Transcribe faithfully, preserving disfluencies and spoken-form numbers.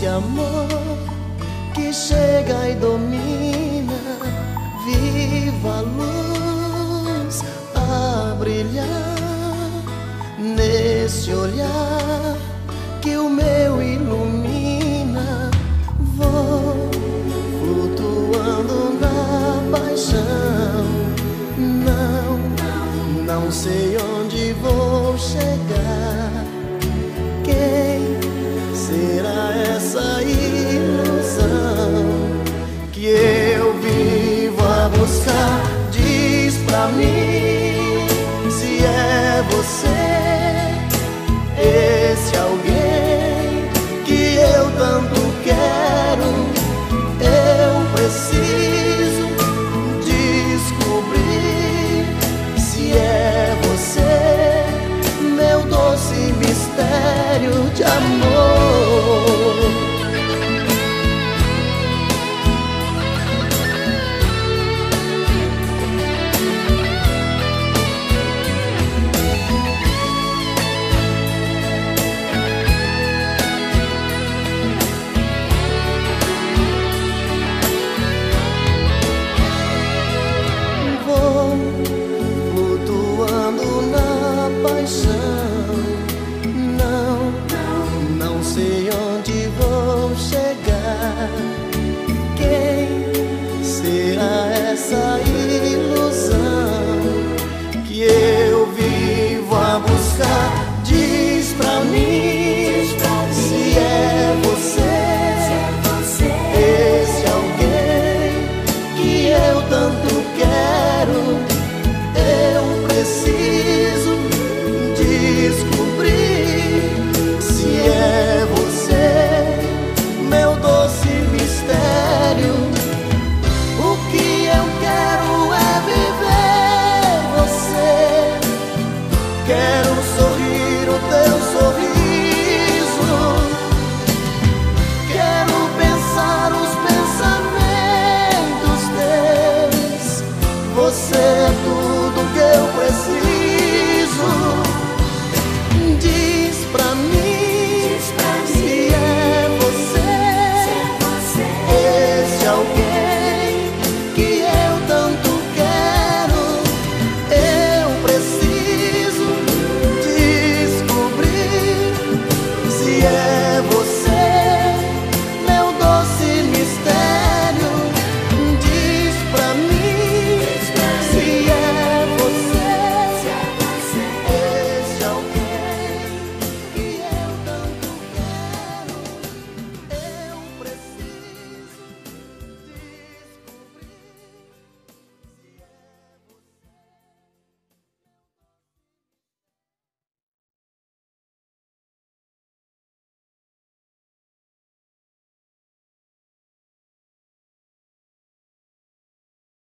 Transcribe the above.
esse amor que chega e domina. Viva a luz a brilhar nesse olhar que o meu ilumina. Vou flutuando na paixão, não, não sei onde vou chegar. Quem será essa ilusão que eu vivo a buscar? Diz pra mim se é você, esse alguém que eu tanto quero. Eu preciso descobrir se é você, meu doce mistério de amor. Não, não sei onde vou chegar. Quem será essa ilusão que eu vivo a buscar? Diz pra mim se é você, esse alguém que eu tanto quero. Eu preciso descobrir se é você, meu doce mistério. O que eu quero é viver você. Quero sorrir o teu sorriso, quero pensar os pensamentos teus. Você